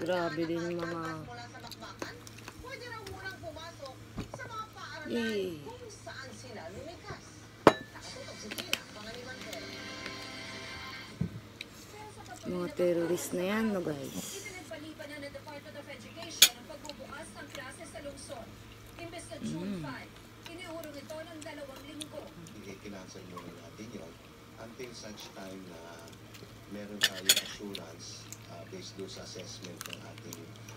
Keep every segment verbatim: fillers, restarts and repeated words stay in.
Grabe din yung mga... Eh. Mga terrorist na yan, no guys? Ipinagpaliban na ng Department of Education ang pagbubukas ng klase sa lungsod. Imbes na June five, iniurong ito ng dalawang linggo. I-cancel muna natin yun until such time na meron tayong assurance uh, based doon sa assessment ng ating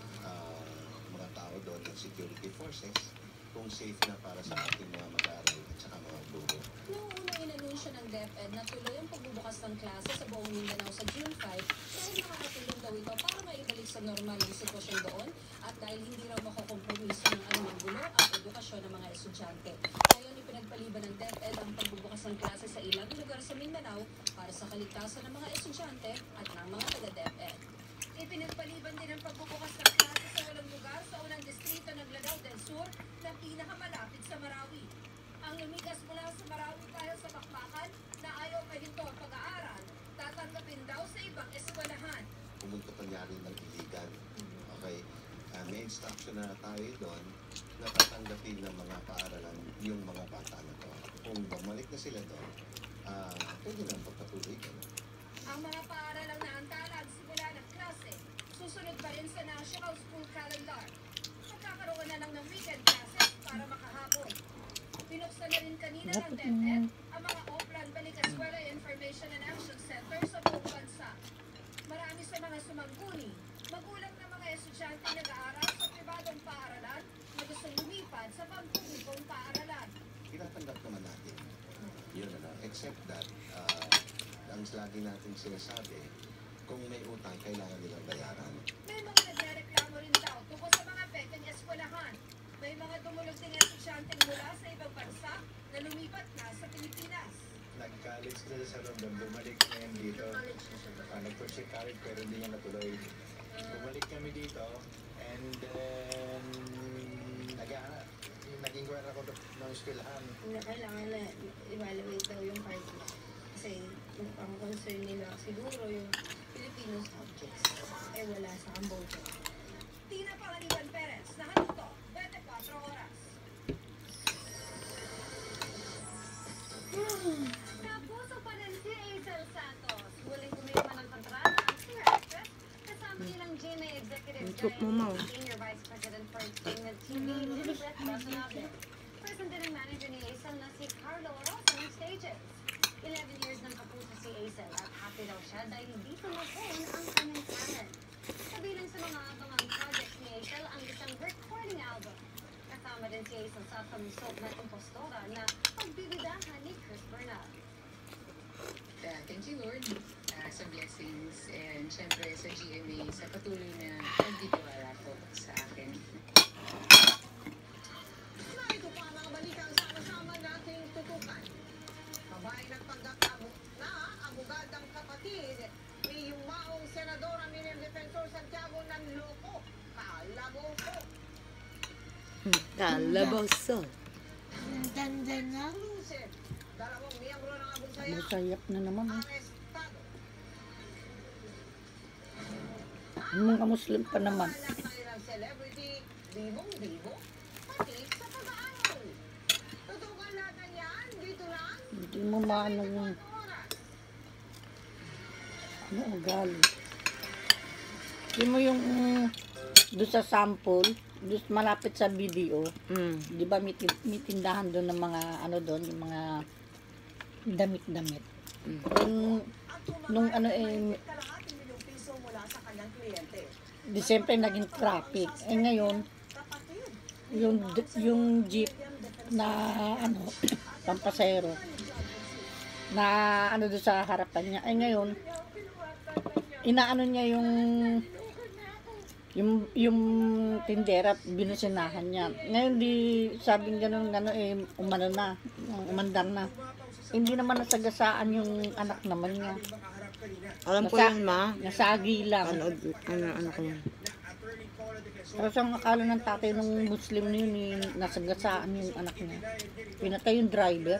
uh, mga tao doon ng security forces kung safe na para sa ating mga mag-aaral at saka mga guro. Noong unang inanunsyo ng DepEd na tuloy ang pagbubukas ng klase sa buong Mindanao sa June five, dahil makakatulong daw ito para maibalik sa normal ang sitwasyon doon at dahil hindi raw makukompromiso ng anumang gulo ang edukasyon ng mga estudyante. Ngayon, ipinagpaliban ng DepEd ang pagbubukas ng klase sa ilang lugar sa Mindanao para sa kaligtasan ng mga estudyante at ng mga taga-DepEd. Ipinagpaliban din ang pagbubukas ng klase sa walang lugar sa unang distrito ng Lanao del Sur na pinakamalapit sa Marawi. Ang lumikas mula sa Marawi dahil sa bakbakan na ayaw kahinto ang pag-aaral, tatanggapin daw sa ibang eskwelahan. Pumunta pa niya rin ng iligan. Okay? Uh, may instruction na tayo doon na tatanggapin ng mga paaralan yung mga bata na to. Kung bumalik na sila doon, uh, pwede na pagpatuloy doon. Ang mga paaralang naantalag simula ng klase, susunod pa rin sa National School Calendar. Magkakaroon na lang ng weekend classes para makahapon. Pinuksan na rin kanina ng DepEd ang mga Oplan Balik Eskwela Information and Action Center sa buong bansa. Marami sa mga sumangkuni, magulang ng mga estudyante nag-aaral sa pribadong paaralan na gustong lumipad sa pampublikong paaralan. Tinatanggap naman natin. Yun ano, except that, uh, ang lagi natin sinasabi, kung may utang, kailangan nilang bayaran. May mga nagrereklamo rin daw tungkol sa mga pekeng eskwelahan. May mga dumulog din estudyanteng mula sa ibang bansa na lumipat na sa Pilipinas. Nag-college na sa London, bumalik ngayon dito. Uh, Nag-pursue college pero hindi niya natuloy. Bumalik kami dito and then nag-aanap. Naging kwera ko ng eskwelahan. Kailangan na evaluate daw yung party. Kasi yung ang concern nila siguro yung Filipino subjects. Eh wala sa Cambodia. Tina Panganiban Perez, nahanto, twenty-four oras. Napuso pa rin si Hazel Santos. Muling kumirma ng kontrata ang singer actress kasama nilang G M A Executive Director, Senior Vice President for Entertainment T V, Elizabeth Basanable. Present din ang manager ni Hazel na si Carlo Orosa ng Stages. eleven years nang kapuso si Hazel at happy daw siya dahil dito na po ang kanyang talent. Kabilang sa mga abangang projects ni Hazel ang isang recording album. Kasama din si Hazel sa kamusok na impostora na pagbibidahan ni Chris Bernal. Uh, thank you, Lord, uh, sa blessings and syempre sa G M A sa patuloy na pagtitiwala po sa akin. Narito pa mga balitang sama-sama nating tutukan. Babae nagpanggap na abogadang kapatid ni yumaong senadora Miriam Defensor Santiago ng loko. Kalaboso. Kalaboso. Ang ganda na. Exclusive. Dalawang miyembro ng abusaya. Masayap na naman. Eh. Arestado. Yung mga Muslim pa naman. Ang tayo ng celebrity, bibong-bibo, pati sa pag-aaral. Tutukan natin yan, dito lang. Hindi mo maano yung ano ugali. Hindi mo yung um, doon sa sample, doon malapit sa video, mm. di ba may, may tindahan doon ng mga ano doon, yung mga damit-damit. Mm. Yung, nung ano eh, di siyempre naging traffic. Eh ngayon, yung, yung jeep na ano, pampasero, na ano doon sa harapan niya. Eh ngayon, inaano niya yung yung yung tindera, binusinahan niya. Ngayon di sabing ganun gano eh umano na, umandar na. Hindi naman nasagasaan yung anak naman niya. Alam ko Nasa, yan, ma. Nasagi lang. Ano, ano, ano ko yan. Pero sa akala ng tatay ng Muslim na yun, eh, nasagasaan yung anak niya. Pinatay yung driver.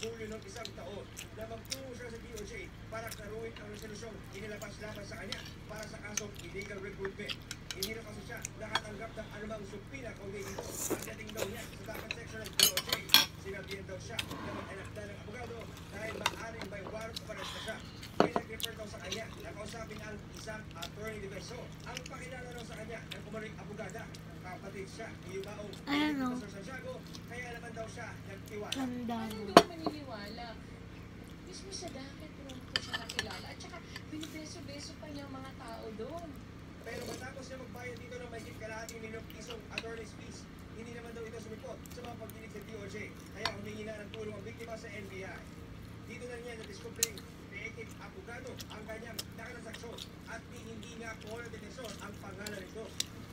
Para karuin ang resolusyon inilabas laban sa kanya. para sa kasong illegal recruitment. Hindi na kasi siya nakatanggap ng anumang supina kundi ito. Ang dating daw niya sa dapat section ng D O J. Sinabihan daw siya na mag-anak na ng abogado dahil maaring by warrant of arrest na siya. May nag-refer daw sa kanya na kausapin ang isang attorney defensor. Ang pakilala daw sa kanya ng kumaring abogada. Kapatid siya, iyumaong Ano? Professor Santiago, kaya naman daw siya nagtiwala. Tanda Ano mo. hindi ko maniniwala? Mismo sa dapat kung ko siya nakilala. At saka, binibeso-beso pa niya ang mga tao doon. Pero matapos niya magbayad dito ng mahigit kalahating milyong pisong attorney's fees, hindi naman daw ito sumipot sa mga pagdinig sa D O J. Kaya humingi na ng tulong ang biktima sa N B I. Dito na niya na-discovering peekip abogado ang kanyang nakanasaksyon at ni hindi nga Cola de Tesor ang pangalan nito.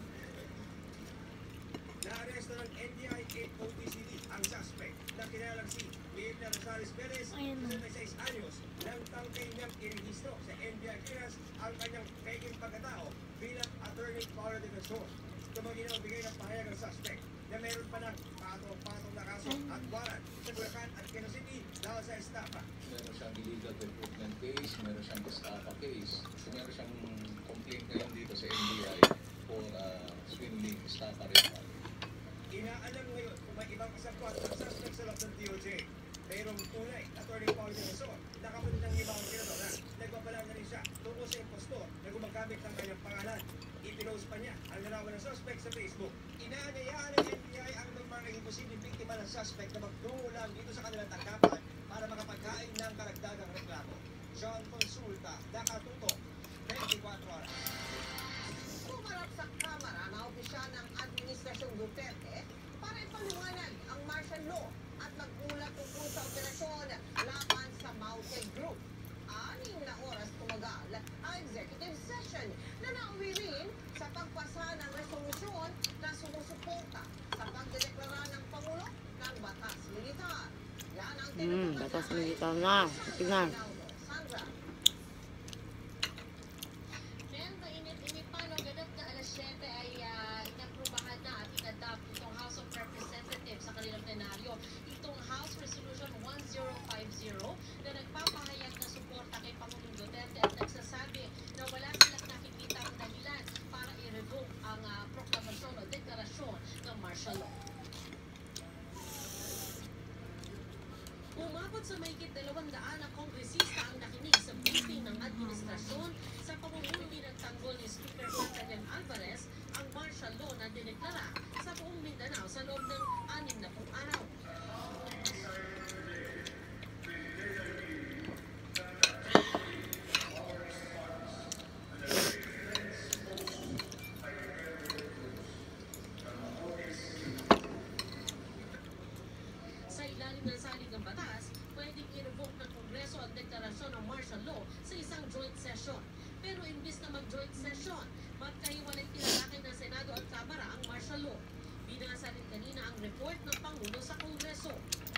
Naaresto ng N B I eight O T C D ang suspect na kinalang si Mirna Rosales Perez, Ayun na. sesenta y seis anyos, nang tangkay niyang irehistro sa N B I clearance ang kanyang peking pagkatao bilang attorney para defensor. Tumagi na magbigay ng pahayag ang suspect na meron pa ng patong-patong na kaso at warrant sa Bulacan at Quezon City dahil sa estafa. Meron siyang illegal recruitment case, meron siyang estafa case. So, meron siyang complaint ngayon dito sa N B I for uh, swindling estafa rin. Inaalam ngayon kung may ibang kasabwat ng suspect sa loob ng D O J. Mayroong tunay, attorney Paul Defensor, nakapunod ng ibang senadora. Nagpapala na rin siya tungkol sa impostor na gumagamit ng kanyang pangalan. Ipinost pa niya ang larawan ng suspect sa Facebook. Inaanyayahan ng N B I ang mga imposibleng biktima ng suspect na magtungo lang dito sa kanilang tanggapan para makapagkain ng karagdagang reklamo. John Consulta, Nakatutok, twenty-four oras. Pumarap sa Kamara na opisyal ng Administrasyong Duterte para ipaliwanag ang martial law at mag-ulat tungkol sa operasyon laban sa Maute Group. Anim na oras tumagal ang executive session na nauwi rin sa pagpasa ng resolusyon na sumusuporta sa pagdedeklara ng Pangulo ng Batas Militar. Yan ang Hmm, batas militar na. Tingnan. Sandra. Ngayon, mainit-init pa, no? Ganap na alas siyete ay uh, inaprubahan na at inadapt itong House of Representatives sa kanilang plenaryo. Itong House Resolution one zero five zero na nagpapahayag na suporta kay Pangulong Duterte at nagsasabi na wala silang nakikita ang dahilan para i-revoke ang uh, proklamasyon o deklarasyon ng martial law. Umabot sa mahigit dalawang daan na kongresista ang nakinig sa briefing ng administrasyon sa pamumuno ni nagtanggol ni Speaker Ferdinand Alvarez ang martial law na dineklara sa buong Mindanao sa loob ng anim na pung araw. Sa ilalim ng salig ng batas, pwedeng i-revoke ng Kongreso ang deklarasyon ng martial law sa isang joint session. Pero imbis na mag-joint session, magkahiwalay tinatake ng Senado at Kamara ang martial law. Binasa rin kanina ang report ng Pangulo sa Kongreso.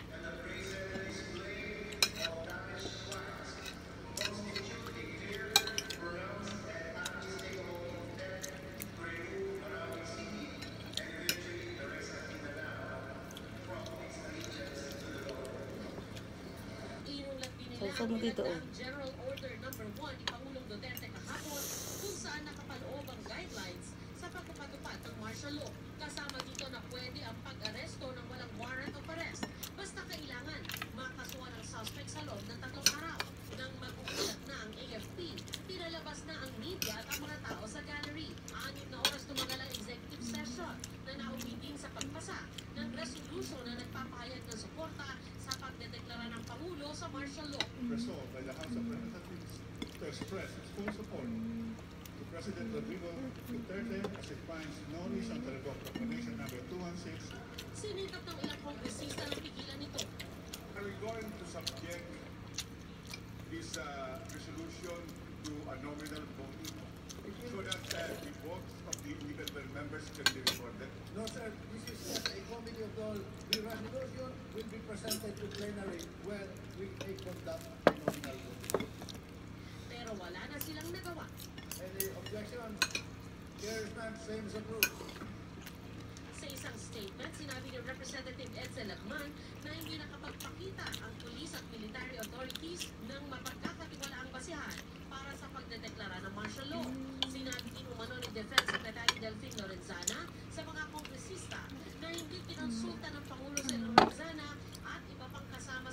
Inulat din nila Saan mo dito, oh? ang General Order number one ni Pangulong Duterte kahapon kung saan nakapaloob ang guidelines sa pagpapatupad ng martial law. Kasama dito na pwede ang pag-aresto ng walang warrant of arrest. Basta kailangan makasuhan ang suspect sa loob ng tatlong araw. Nang mag-uulat na ang A F P, pinalabas na ang media at ang mga tao sa gallery. Anim na oras tumagal ang executive session na nauwi din sa pagpasa ng resolution na nagpapahayag ng suporta sa pagdedeklara ng Pangulo sa martial law. Resolved by the House of Representatives to express its full support to President Rodrigo Duterte as it finds no reason to revoke Proclamation number two one six. Sinitap ng ilang kongresista ng pigilan nito. Are we going to subject this uh, resolution to a nominal vote so that uh, the votes of the individual members can be recorded? No, sir. This is just a committee of the whole. The resolution will be presented to plenary when we may conduct a nominal vote. Pero wala na silang nagawa. Any objection? Here is none. Same is approved. Sa isang statement, sinabi ni Representative Edsel Lagman na hindi nakapagpakita ang police at military authorities ng mapagkakatiwalaang basihan para sa pagdedeklara ng martial law.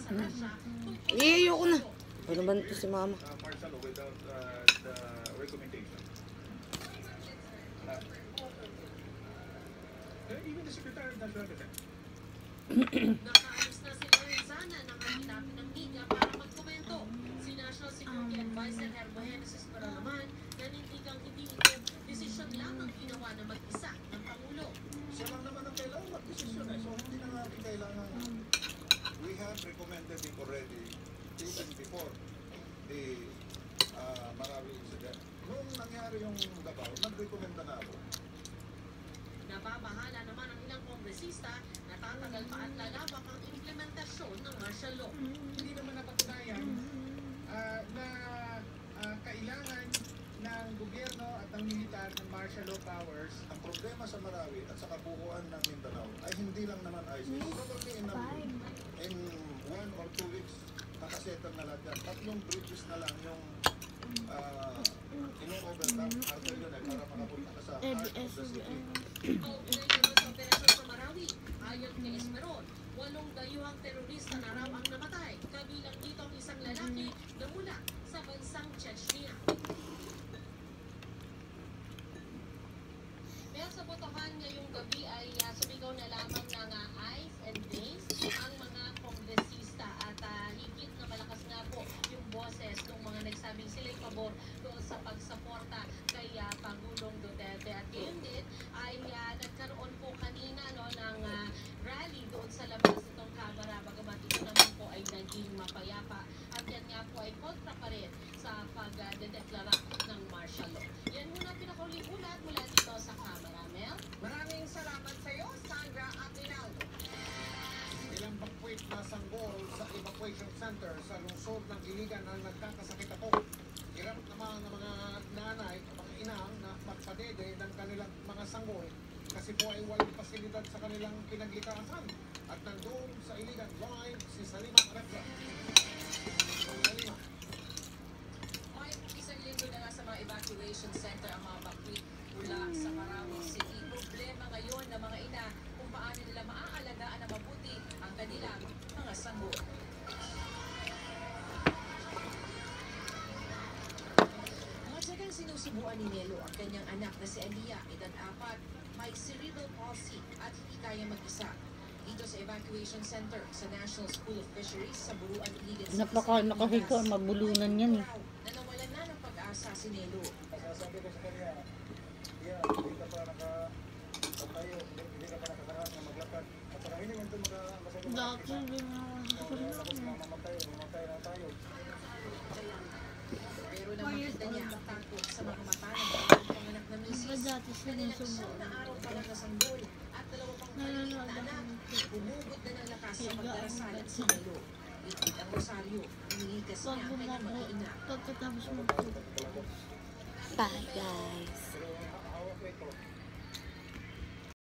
sa Russia tungkol Eh, ayoko na. sa Ano ba ito si mama? uh, martial law without uh, the recommendation. Uh, uh, even the Secretary of National Defense. Nakaalis na si Lorenzana ng hanapin ng media para magkomento. Si National Security Advisor Hermogenes Espero naman nanindigang hindi ito desisyon lang ang ginawa na mag-isa ng Pangulo. Siya lang naman ang kailangan mag-desisyon eh. So hindi na natin kailangan. We have recommended it already even before the uh, Marawi incident. Nung nangyari yung Davao, nag-recommenda na ako. Nababahala naman ang ilang kongresista na tatagal pa at lalabak ang implementasyon ng martial law. Hindi naman napatunayan uh, na uh, kailangan ng gobyerno at ng militar ng martial law powers. Ang problema sa Marawi at sa kabuuan ng Mindanao ay hindi lang naman ISIS. Probably in, a, in one or two weeks, nakasettle na lahat yan. Tatlong bridges na lang yung uh, ino-overlap after yun eh, para makapunta ka sa heart of the city. Kaugnay naman sa operasyon sa Marawi, ayon kay Esperon, walong dayuhang terorista na raw ang namatay. Kabilang dito ang isang lalaki na mula sa bansang Chechnya. Pero sa botohan ngayong gabi ay uh, sumigaw na lamang ng uh, ayes and nays ang mga kongresista at uh, higit na malakas nga po yung boses ng mga nagsabing sila'y pabor doon sa pagsaporta kay uh, Pangulong Duterte. At yun din ay uh, nagkaroon po kanina no, ng uh, rally doon sa labas nitong Kamara, bagamat ito naman po ay naging mapayapa at yan nga po ay kontra pa rin sa pagdedeklara ng martial law. Yan muna pinakauling ulat mula dito sa Kamara. Mel? Maraming salamat sa iyo, Sandra Aguinaldo. Ilang bakwit na sanggol sa evacuation center sa lungsod ng Iligan ang nagkakasakit ako. Hirap naman ng mga nanay at mga inang na magpadede ng kanilang mga sanggol kasi po ay walang pasilidad sa kanilang pinaglikasan. At nandoon sa Iligan live si Salima Repsa. Salima. May isang linggo na nga sa mga evacuation center ang mga bakwit mula sa Marawi City. Problema ngayon ng mga ina kung paano nila maaalagaan na mabuti ang kanilang mga sanggol. Matyagang sinusubuan ni Nelo ang kanyang anak na si Aliyah, edad apat, may cerebral palsy at hindi kaya mag-isa. Dito sa evacuation center sa National School of Fisheries sa Buruan, Iligan City. Napaka nakahiga, mabulunan yan eh. Na nawalan na ng pag-asa si Nelo. Sasabi ko sa kanya, yeah, hindi ka pa nakatayo, hindi ka pa nakakaharap na maglakad. At saka hindi man ito mag-masabi Dati din na tapos mamamatay, mamamatay na tayo. Pero nang makita niya ang takot sa mga mata ng kanyang panganak na misis, dati kanilang siyam na araw pa lang nasanggol at dalawa pang maliit na anak, bumugod na ng lakas sa pagdarasal at si Nelo. Ikit ang rosaryo, iniigas niya ang kanyang mag-iina. Pagkatapos mo. Bye guys. Pero hawak ko ito.